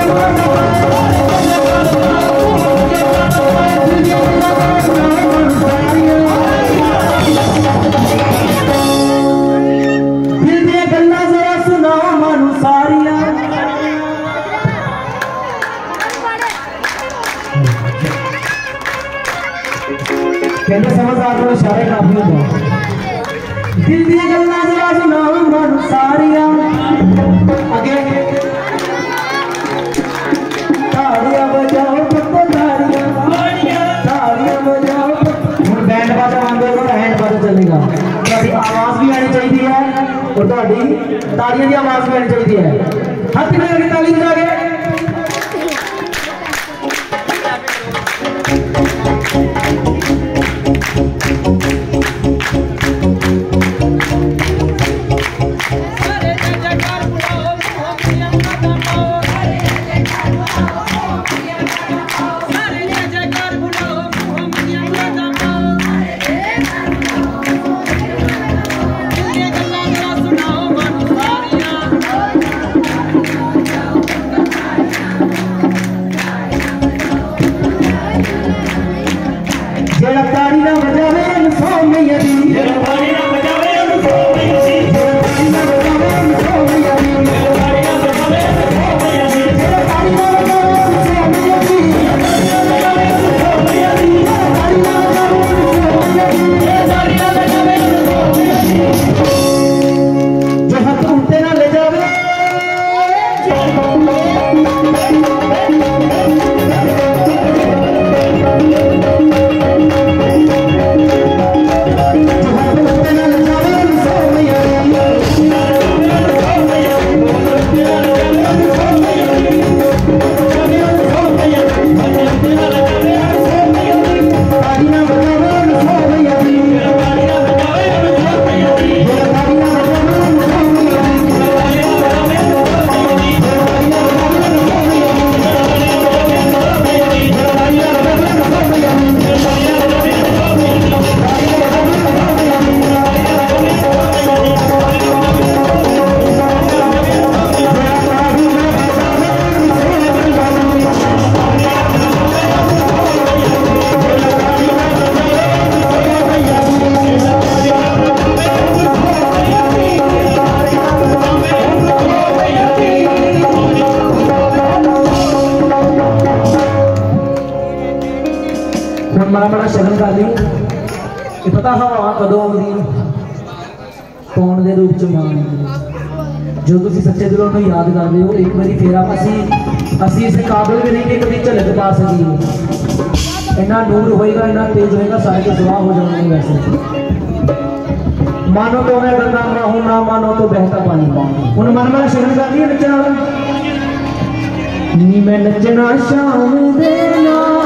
कहते समझदार को इशारे काफी होता दिल दी गल्लां जरा सुनाओ मन सारियां आगे तालियां बजाओ पत्ते तालियां बजाओ हुन बैंड बाजा आंदे को हैंड बाजा चलेगा ਤੁਹਾਡੀ आवाज भी आनी चाहिए है और ਤੁਹਾਡੀ तालियां की आवाज भी आनी चाहिए है हाथ में लगी ताली बजा के बड़ा शगन कर दी पता हवा कदों आती कौन के रूप च मां जो तुम सच्चे दिलों याद करते हो एक बार फिर असी इस काबिल भी नहीं कि कभी झलक पा सकी इन्ना नूर होएगा इन्ना तेज होएगा सारे तो सवाह हो जाएंगे वैसे मानो तो मैं गंदा हूं ना मानो तो बहता पानी हूं मन वाला शगन कर दी नचना मैं नचना शाम दे ना